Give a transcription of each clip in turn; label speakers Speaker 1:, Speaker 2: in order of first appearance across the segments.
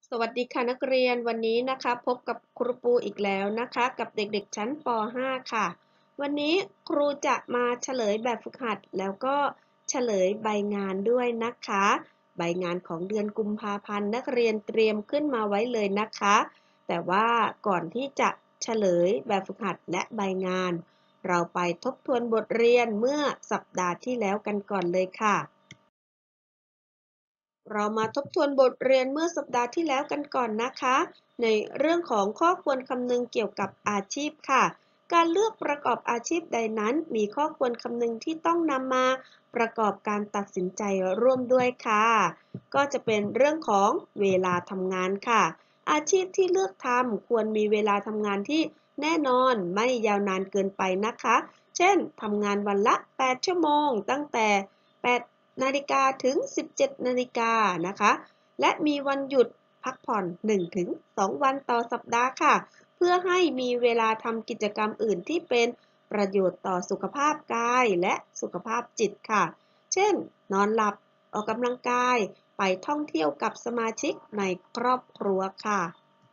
Speaker 1: สวัสดีค่ะนักเรียนวันนี้นะคะพบกับครูปูอีกแล้วนะคะกับเด็กๆชั้นป .5 ค่ะวันนี้ครูจะมาเฉลยแบบฝึกหัดแล้วก็เฉลยใบงานด้วยนะคะใบงานของเดือนกุมภาพันธ์นักเรียนเตรียมขึ้นมาไว้เลยนะคะแต่ว่าก่อนที่จะเฉลยแบบฝึกหัดและใบงานเราไปทบทวนบทเรียนเมื่อสัปดาห์ที่แล้วกันก่อนเลยค่ะ เรามาทบทวนบทเรียนเมื่อสัปดาห์ที่แล้วกันก่อนนะคะในเรื่องของข้อควรคำนึงเกี่ยวกับอาชีพค่ะการเลือกประกอบอาชีพใดนั้นมีข้อควรคำนึงที่ต้องนำมาประกอบการตัดสินใจร่วมด้วยค่ะก็จะเป็นเรื่องของเวลาทำงานค่ะอาชีพที่เลือกทำควรมีเวลาทำงานที่แน่นอนไม่ยาวนานเกินไปนะคะเช่นทำงานวันละ8ชั่วโมงตั้งแต่8 นาฬิกาถึง 17 นาฬิกานะคะและมีวันหยุดพักผ่อน 1-2 วันต่อสัปดาห์ค่ะเพื่อให้มีเวลาทำกิจกรรมอื่นที่เป็นประโยชน์ต่อสุขภาพกายและสุขภาพจิตค่ะเช่นนอนหลับออกกำลังกายไปท่องเที่ยวกับสมาชิกในครอบครัวค่ะ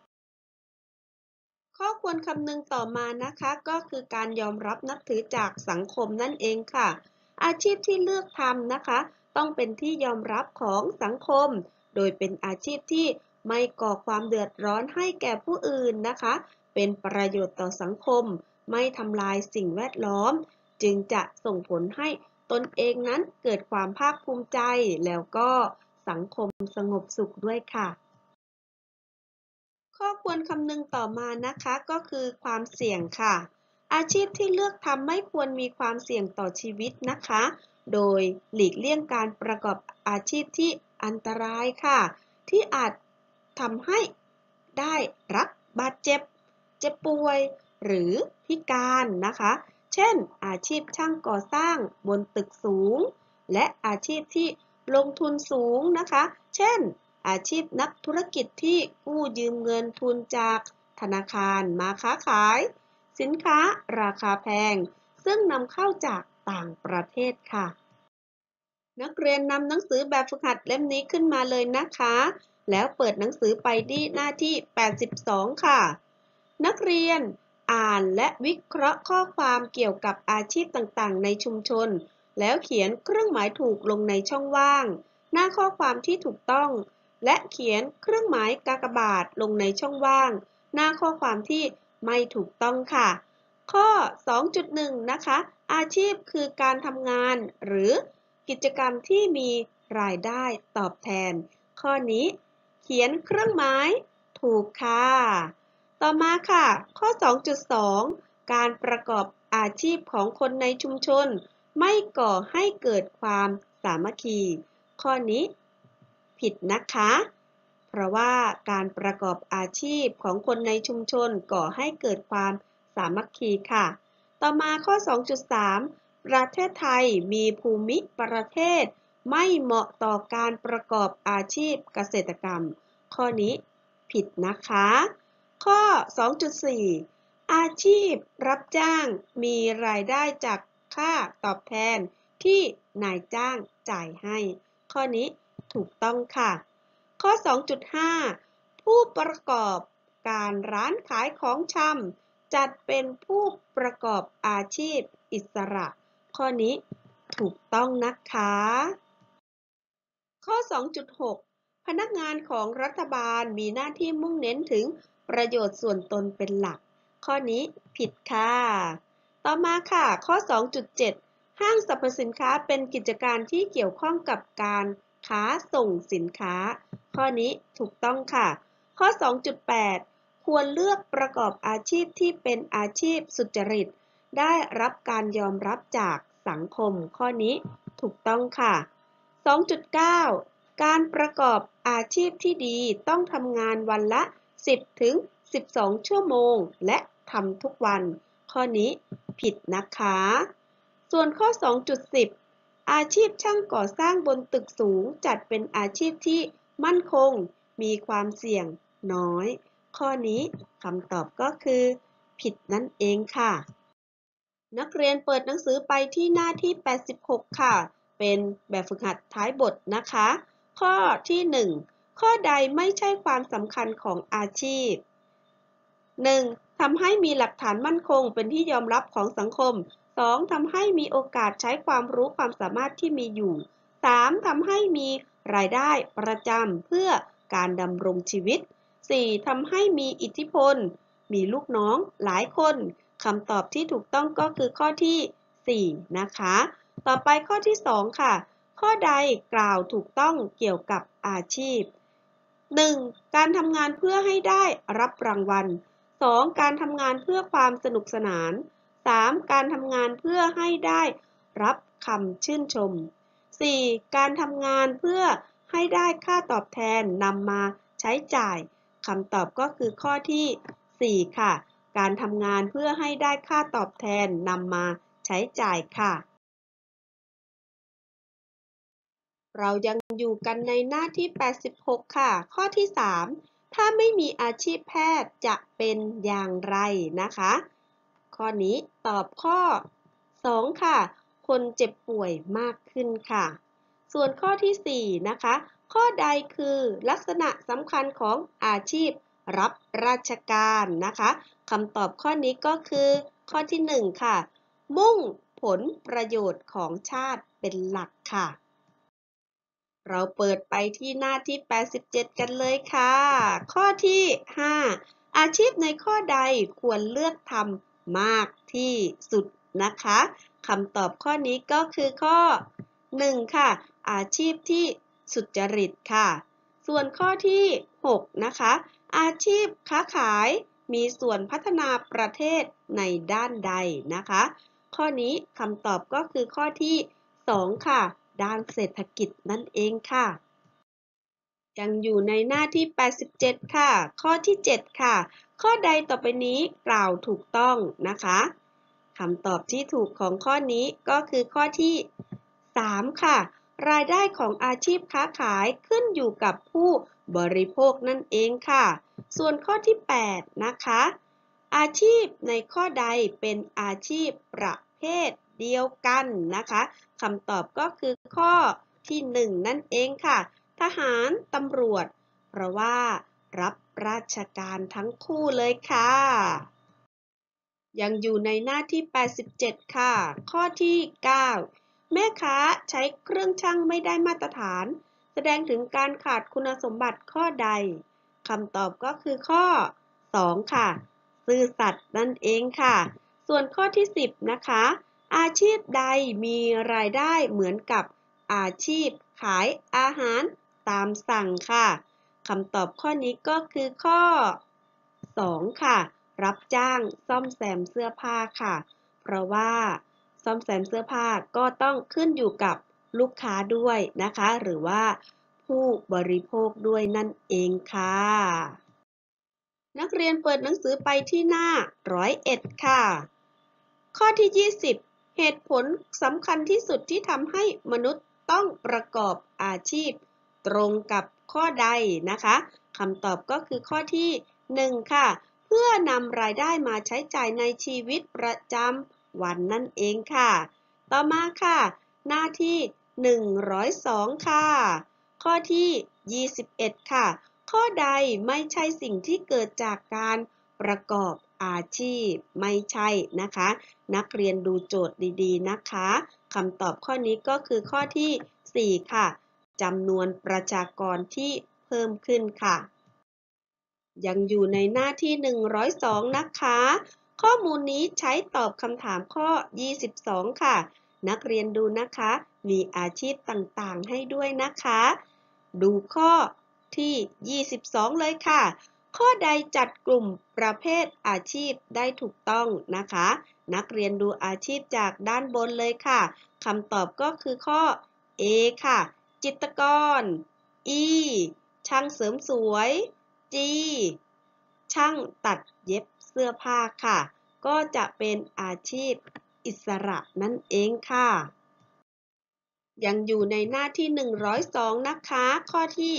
Speaker 1: ข้อควรคำนึงต่อมานะคะก็คือการยอมรับนับถือจากสังคมนั่นเองค่ะอาชีพที่เลือกทำนะคะต้องเป็นที่ยอมรับของสังคมโดยเป็นอาชีพที่ไม่ก่อความเดือดร้อนให้แก่ผู้อื่นนะคะเป็นประโยชน์ต่อสังคมไม่ทำลายสิ่งแวดล้อมจึงจะส่งผลให้ตนเองนั้นเกิดความภาคภูมิใจแล้วก็สังคมสงบสุขด้วยค่ะ ข้อควรคำนึงต่อมานะคะก็คือความเสี่ยงค่ะอาชีพที่เลือกทำไม่ควรมีความเสี่ยงต่อชีวิตนะคะโดยหลีกเลี่ยงการประกอบอาชีพที่อันตรายค่ะที่อาจทำให้ได้รับบาดเจ็บเจ็บป่วยหรือพิการนะคะเช่นอาชีพช่างก่อสร้างบนตึกสูงและอาชีพที่ลงทุนสูงนะคะเช่น อาชีพนักธุรกิจที่กู้ยืมเงินทุนจากธนาคารมาค้าขายสินค้าราคาแพงซึ่งนำเข้าจากต่างประเทศค่ะนักเรียนนำหนังสือแบบฝึกหัดเล่มนี้ขึ้นมาเลยนะคะแล้วเปิดหนังสือไปที่หน้าที่82ค่ะนักเรียนอ่านและวิเคราะห์ข้อความเกี่ยวกับอาชีพต่างๆในชุมชนแล้วเขียนเครื่องหมายถูกลงในช่องว่างหน้าข้อความที่ถูกต้อง และเขียนเครื่องหมายกากบาทลงในช่องว่างหน้าข้อความที่ไม่ถูกต้องค่ะข้อ 2.1 นะคะอาชีพคือการทำงานหรือกิจกรรมที่มีรายได้ตอบแทนข้อนี้เขียนเครื่องหมายถูกค่ะต่อมาค่ะข้อ 2.2 การประกอบอาชีพของคนในชุมชนไม่ก่อให้เกิดความสามัคคีข้อนี้ ผิดนะคะเพราะว่าการประกอบอาชีพของคนในชุมชนก่อให้เกิดความสามัคคีค่ะต่อมาข้อ 2.3 ประเทศไทยมีภูมิประเทศไม่เหมาะต่อการประกอบอาชีพเกษตรกรรมข้อนี้ผิดนะคะข้อ 2.4 อาชีพรับจ้างมีรายได้จากค่าตอบแทนที่นายจ้างจ่ายให้ข้อนี้ถูกต้องค่ะข้อ 2.5 ผู้ประกอบการร้านขายของชำจัดเป็นผู้ประกอบอาชีพอิสระข้อนี้ถูกต้องนะคะข้อ 2.6 พนักงานของรัฐบาลมีหน้าที่มุ่งเน้นถึงประโยชน์ส่วนตนเป็นหลักข้อนี้ผิดค่ะต่อมาค่ะข้อ 2.7 ห้างสรรพสินค้าเป็นกิจการที่เกี่ยวข้องกับการค้าส่งสินค้าข้อนี้ถูกต้องค่ะข้อ 2.8 ควรเลือกประกอบอาชีพที่เป็นอาชีพสุจริตได้รับการยอมรับจากสังคมข้อนี้ถูกต้องค่ะ 2.9 การประกอบอาชีพที่ดีต้องทำงานวันละ 10 ถึง 12 ชั่วโมงและทำทุกวันข้อนี้ผิดนะคะส่วนข้อ 2.10 อาชีพช่างก่อสร้างบนตึกสูงจัดเป็นอาชีพที่มั่นคงมีความเสี่ยงน้อยข้อนี้คำตอบก็คือผิดนั่นเองค่ะ นักเรียนเปิดหนังสือไปที่หน้าที่ 86 ค่ะ เป็นแบบฝึกหัดท้ายบทนะคะ ข้อที่ 1 ข้อใดไม่ใช่ความสำคัญของอาชีพ 1. ทำให้มีหลักฐานมั่นคงเป็นที่ยอมรับของสังคม 2. ทำให้มีโอกาสใช้ความรู้ความสามารถที่มีอยู่ 3. ทำให้มีรายได้ประจำเพื่อการดำรงชีวิต 4. ทำให้มีอิทธิพล มีลูกน้องหลายคนคำตอบที่ถูกต้องก็คือข้อที่ 4 นะคะ ต่อไปข้อที่ 2 ค่ะ ข้อใดกล่าวถูกต้องเกี่ยวกับอาชีพ 1. การทำงานเพื่อให้ได้รับรางวัล 2. การทำงานเพื่อความสนุกสนาน 3. การทำงานเพื่อให้ได้รับคำชื่นชม 4. การทำงานเพื่อให้ได้ค่าตอบแทนนำมาใช้จ่ายคำตอบก็คือข้อที่ 4 ค่ะ การทำงานเพื่อให้ได้ค่าตอบแทนนำมาใช้จ่ายค่ะ เรายังอยู่กันในหน้าที่ 86 ค่ะ ข้อที่ 3 ถ้าไม่มีอาชีพแพทย์จะเป็นอย่างไรนะคะ ข้อนี้ตอบข้อ 2 ค่ะ คนเจ็บป่วยมากขึ้นค่ะ ส่วนข้อที่ 4 นะคะ ข้อใดคือลักษณะสำคัญของอาชีพรับราชการนะคะคำตอบข้อนี้ก็คือข้อที่ 1 ค่ะ มุ่งผลประโยชน์ของชาติเป็นหลักค่ะ เราเปิดไปที่หน้าที่ 87 กันเลยค่ะ ข้อที่ 5 อาชีพในข้อใดควรเลือกทำมากที่สุดนะคะคำตอบข้อนี้ก็คือข้อ 1 ค่ะ อาชีพที่สุจริตค่ะ ส่วนข้อที่ 6 นะคะ อาชีพค้าขายมีส่วนพัฒนาประเทศในด้านใดนะคะ ข้อนี้คำตอบก็คือข้อที่ 2 ค่ะ ด้านเศรษฐกิจนั่นเองค่ะ ยังอยู่ในหน้าที่ 87 ค่ะ ข้อที่ 7 ค่ะ ข้อใดต่อไปนี้กล่าวถูกต้องนะคะคำตอบที่ถูกของข้อนี้ก็คือข้อที่ 3 ค่ะ รายได้ของอาชีพค้าขายขึ้นอยู่กับผู้บริโภคนั่นเองค่ะ ส่วนข้อที่ 8 นะคะ อาชีพในข้อใดเป็นอาชีพประเภทเดียวกันนะคะคำตอบก็คือข้อที่ 1 นั่นเองค่ะทหารตำรวจเพราะว่ารับราชการทั้งคู่เลยค่ะยังอยู่ในหน้าที่ 87 ค่ะ ข้อที่ 9 แม่ค้าใช้เครื่องชั่งไม่ได้มาตรฐานแสดงถึงการขาดคุณสมบัติข้อใดคำตอบก็คือข้อ 2 ค่ะซื่อสัตย์นั่นเองค่ะส่วนข้อที่ 10 นะคะอาชีพใดมีรายได้เหมือนกับอาชีพขายอาหารตามสั่งค่ะคำตอบข้อนี้ก็คือข้อ 2 ค่ะรับจ้างซ่อมแซมเสื้อผ้าค่ะเพราะว่าซ่อมแซมเสื้อผ้าก็ต้องขึ้นอยู่กับลูกค้าด้วยนะคะหรือว่าผู้บริโภคด้วยนั่นเองค่ะนักเรียนเปิดหนังสือไปที่หน้า101ค่ะข้อที่ 20 เหตุผลสำคัญที่สุดที่ทำให้มนุษย์ต้องประกอบอาชีพตรงกับข้อใดนะคะคำตอบก็คือข้อที่ 1 ค่ะเพื่อนำรายได้มาใช้จ่ายในชีวิตประจำวันนั่นเองค่ะต่อมาค่ะหน้าที่ 102 ค่ะข้อที่ 21 ค่ะข้อใดไม่ใช่สิ่งที่เกิดจากการประกอบอาชีพไม่ใช่นะคะนักเรียนดูโจทย์ดีๆนะคะคำตอบข้อนี้ก็คือข้อที่ 4 ค่ะจำนวนประชากรที่เพิ่มขึ้นค่ะยังอยู่ในหน้าที่ 102 นะคะข้อมูลนี้ใช้ตอบคำถามข้อ 22 ค่ะนักเรียนดูนะคะมีอาชีพต่างๆให้ด้วยนะคะดูข้อที่ 22 เลยค่ะข้อใดจัดกลุ่มประเภทอาชีพได้ถูกต้องนะคะนักเรียนดูอาชีพจากด้านบนเลยค่ะคำตอบก็คือข้อ A ค่ะจิตรกร E ช่างเสริมสวย G ช่างตัดเย็บเสื้อผ้าค่ะก็จะเป็นอาชีพอิสระนั่นเองค่ะยังอยู่ในหน้าที่ 102 นะคะข้อที่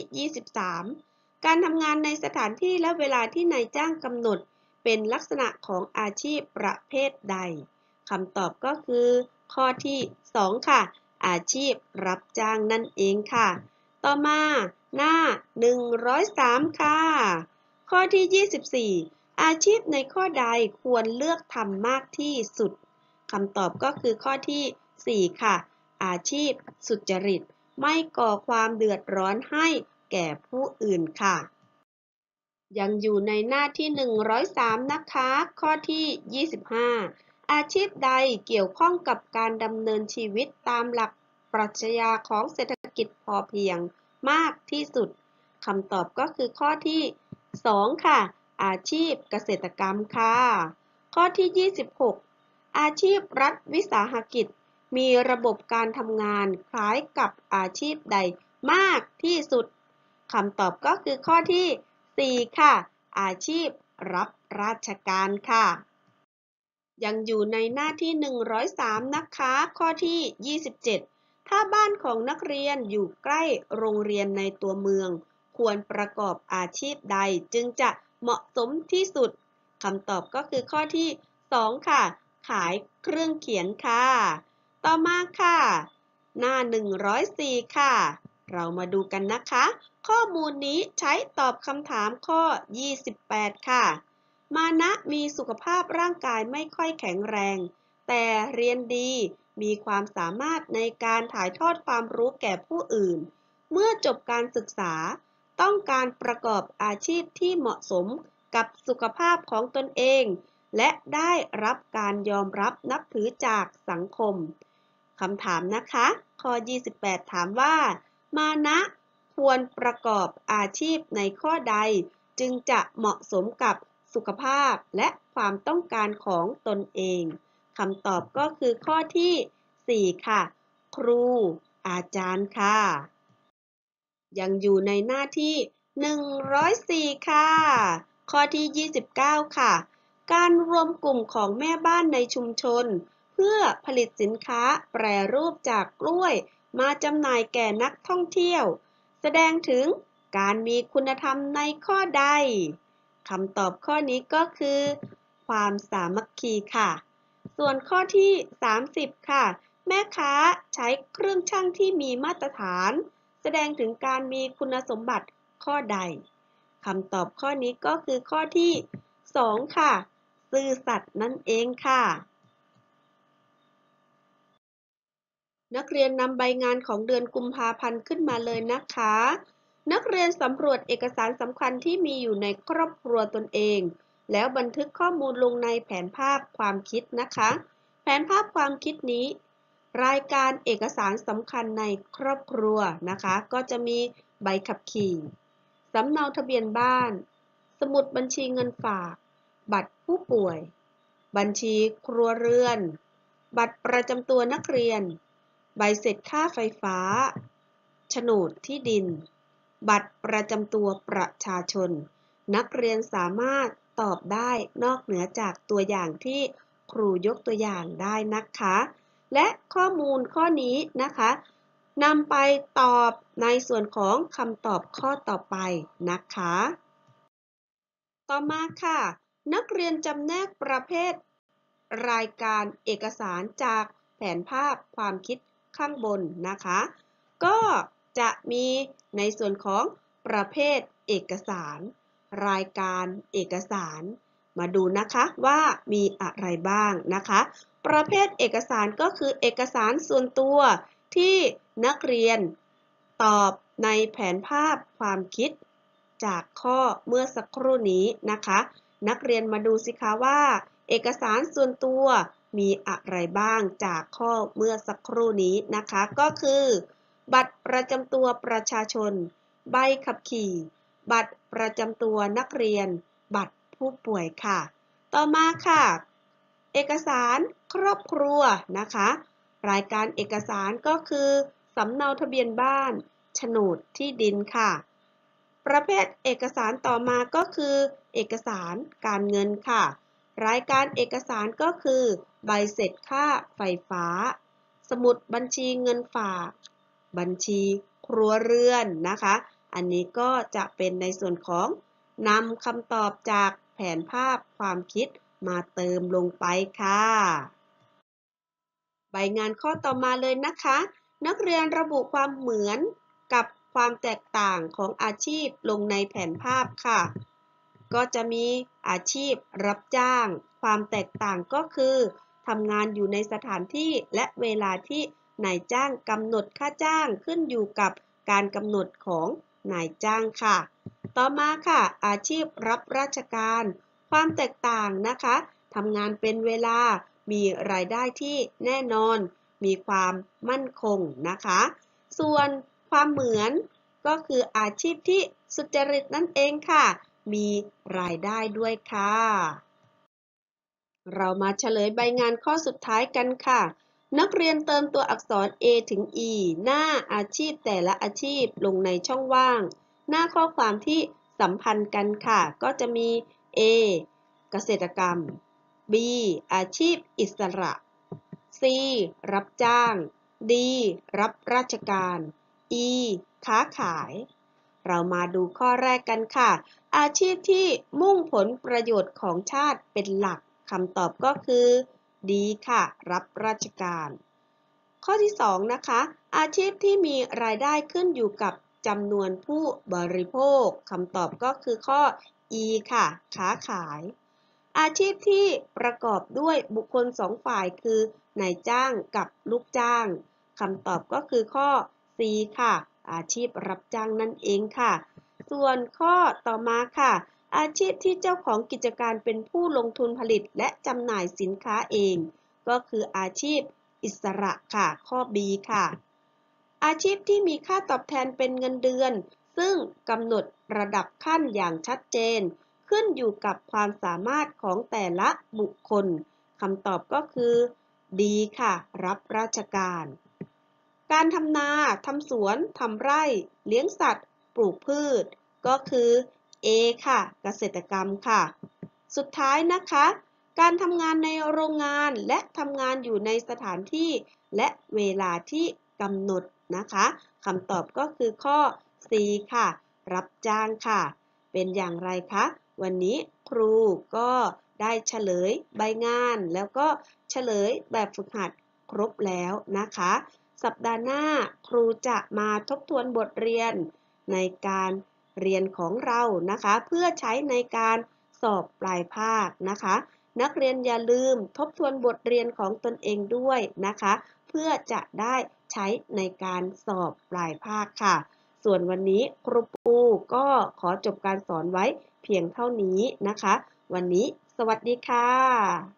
Speaker 1: 23 การทำงานในสถานที่และเวลาที่นายจ้างกำหนดเป็นลักษณะของอาชีพประเภทใดคำตอบก็คือข้อที่ 2 ค่ะอาชีพรับจ้างนั่นเองค่ะต่อมาหน้า103ค่ะข้อที่ 24อาชีพในข้อใดควรเลือกทำมากที่สุดคำตอบก็คือข้อที่ 4ค่ะอาชีพสุจริตไม่ก่อความเดือดร้อนให้แก่ผู้อื่นค่ะยังอยู่ในหน้าที่103นะคะข้อที่ 25อาชีพใดเกี่ยวข้องกับการดำเนินชีวิตตามหลักปรัชญาของเศรษฐกิจพอเพียงมากที่สุดคำตอบก็คือข้อที่ 2ค่ะอาชีพเกษตรกรรมค่ะข้อที่ 26อาชีพรัฐวิสาหกิจมีระบบการทำงานคล้ายกับอาชีพใดมากที่สุดคำตอบก็คือข้อที่ 4ค่ะอาชีพรับราชการค่ะยังอยู่ในหน้าที่103นะคะข้อที่ 27ถ้าบ้านของนักเรียนอยู่ใกล้โรงเรียนในตัวเมืองควรประกอบอาชีพใดจึงจะเหมาะสมที่สุดคำตอบก็คือข้อที่ 2ค่ะขายเครื่องเขียนค่ะต่อมาค่ะหน้า104ค่ะเรามาดูกันนะคะข้อมูลนี้ใช้ตอบคำถามข้อ 28ค่ะมานะมีสุขภาพร่างกายไม่ค่อยแข็งแรงแต่เรียนดีมีความสามารถในการถ่ายทอดความรู้แก่ผู้อื่นเมื่อจบการศึกษาต้องการประกอบอาชีพที่เหมาะสมกับสุขภาพของตนเองและได้รับการยอมรับนับถือจากสังคมคำถามนะคะข้อ 28 ถามว่ามานะควรประกอบอาชีพในข้อใดจึงจะเหมาะสมกับสุขภาพและความต้องการของตนเองคำตอบก็คือข้อที่ 4ค่ะครูอาจารย์ค่ะยังอยู่ในหน้าที่104ค่ะข้อที่ 29ค่ะการรวมกลุ่มของแม่บ้านในชุมชนเพื่อผลิตสินค้าแปรรูปจากกล้วยมาจำหน่ายแก่นักท่องเที่ยวแสดงถึงการมีคุณธรรมในข้อใดคำตอบข้อนี้ก็คือความสามัคคีค่ะส่วนข้อที่ 30ค่ะแม่ค้าใช้เครื่องชั่งที่มีมาตรฐานแสดงถึงการมีคุณสมบัติข้อใดคำตอบข้อนี้ก็คือข้อที่ 2ค่ะซื่อสัตย์นั่นเองค่ะนักเรียนนำใบงานของเดือนกุมภาพันธ์ขึ้นมาเลยนะคะนักเรียนสำรวจเอกสารสำคัญที่มีอยู่ในครอบครัวตนเองแล้วบันทึกข้อมูลลงในแผนภาพความคิดนะคะแผนภาพความคิดนี้รายการเอกสารสำคัญในครอบครัวนะคะก็จะมีใบขับขี่สำเนาทะเบียนบ้านสมุดบัญชีเงินฝากบัตรผู้ป่วยบัญชีครัวเรือนบัตรประจำตัวนักเรียนใบเสร็จค่าไฟฟ้าโฉนดที่ดินบัตรประจำตัวประชาชนนักเรียนสามารถตอบได้นอกเหนือจากตัวอย่างที่ครูยกตัวอย่างได้นะคะและข้อมูลข้อนี้นะคะนำไปตอบในส่วนของคำตอบข้อต่อไปนะคะต่อมาค่ะนักเรียนจำแนกประเภทรายการเอกสารจากแผนภาพความคิดข้างบนนะคะก็จะมีในส่วนของประเภทเอกสารรายการเอกสารมาดูนะคะว่ามีอะไรบ้างนะคะประเภทเอกสารก็คือเอกสารส่วนตัวที่นักเรียนตอบในแผนภาพความคิดจากข้อเมื่อสักครู่นี้นะคะนักเรียนมาดูสิคะว่าเอกสารส่วนตัวมีอะไรบ้างจากข้อเมื่อสักครู่นี้นะคะก็คือบัตรประจำตัวประชาชนใบขับขี่บัตรประจำตัวนักเรียนบัตรผู้ป่วยค่ะต่อมาค่ะเอกสารครอบครัวนะคะรายการเอกสารก็คือสำเนาทะเบียนบ้านโฉนดที่ดินค่ะประเภทเอกสารต่อมาก็คือเอกสารการเงินค่ะรายการเอกสารก็คือใบเสร็จค่าไฟฟ้าสมุดบัญชีเงินฝากบัญชีครัวเรือนนะคะอันนี้ก็จะเป็นในส่วนของนำคำตอบจากแผนภาพความคิดมาเติมลงไปค่ะใบงานข้อต่อมาเลยนะคะนักเรียนระบุความเหมือนกับความแตกต่างของอาชีพลงในแผนภาพค่ะก็จะมีอาชีพรับจ้างความแตกต่างก็คือทำงานอยู่ในสถานที่และเวลาที่นายจ้างกำหนดค่าจ้างขึ้นอยู่กับการกำหนดของนายจ้างค่ะต่อมาค่ะอาชีพรับราชการความแตกต่างนะคะทำงานเป็นเวลามีรายได้ที่แน่นอนมีความมั่นคงนะคะส่วนความเหมือนก็คืออาชีพที่สุจริตนั่นเองค่ะมีรายได้ด้วยค่ะเรามาเฉลยใบงานข้อสุดท้ายกันค่ะนักเรียนเติมตัวอักษร A ถึง E หน้าอาชีพแต่ละอาชีพลงในช่องว่างหน้าข้อความที่สัมพันธ์กันค่ะก็จะมี A เกษตรกรรม B อาชีพอิสระ C รับจ้าง D รับราชการ E ค้าขายเรามาดูข้อแรกกันค่ะอาชีพที่มุ่งผลประโยชน์ของชาติเป็นหลักคำตอบก็คือ D ค่ะรับราชการข้อที่2นะคะอาชีพที่มีรายได้ขึ้นอยู่กับจำนวนผู้บริโภคคำตอบก็คือข้อ E ค่ะค้าขายอาชีพที่ประกอบด้วยบุคคลสองฝ่ายคือนายจ้างกับลูกจ้างคำตอบก็คือข้อ C ค่ะอาชีพรับจ้างนั่นเองค่ะส่วนข้อต่อมาค่ะอาชีพที่เจ้าของกิจการเป็นผู้ลงทุนผลิตและจำหน่ายสินค้าเองก็คืออาชีพอิสระค่ะข้อ B ค่ะอาชีพที่มีค่าตอบแทนเป็นเงินเดือนซึ่งกำหนดระดับขั้นอย่างชัดเจนขึ้นอยู่กับความสามารถของแต่ละบุคคลคำตอบก็คือ D ค่ะรับราชการการทำนาทำสวนทำไร่เลี้ยงสัตว์ปลูกพืชก็คือ A ค่ะเกษตรกรรมค่ะสุดท้ายนะคะการทำงานในโรงงานและทำงานอยู่ในสถานที่และเวลาที่กำหนดนะคะคำตอบก็คือข้อ C ค่ะรับจ้างค่ะเป็นอย่างไรคะวันนี้ครูก็ได้เฉลยใบงานแล้วก็เฉลยแบบฝึกหัดครบแล้วนะคะสัปดาห์หน้าครูจะมาทบทวนบทเรียนในการเรียนของเรานะคะเพื่อใช้ในการสอบปลายภาคนะคะนักเรียนอย่าลืมทบทวนบทเรียนของตนเองด้วยนะคะเพื่อจะได้ใช้ในการสอบปลายภาคค่ะส่วนวันนี้ครูปูก็ขอจบการสอนไว้เพียงเท่านี้นะคะวันนี้สวัสดีค่ะ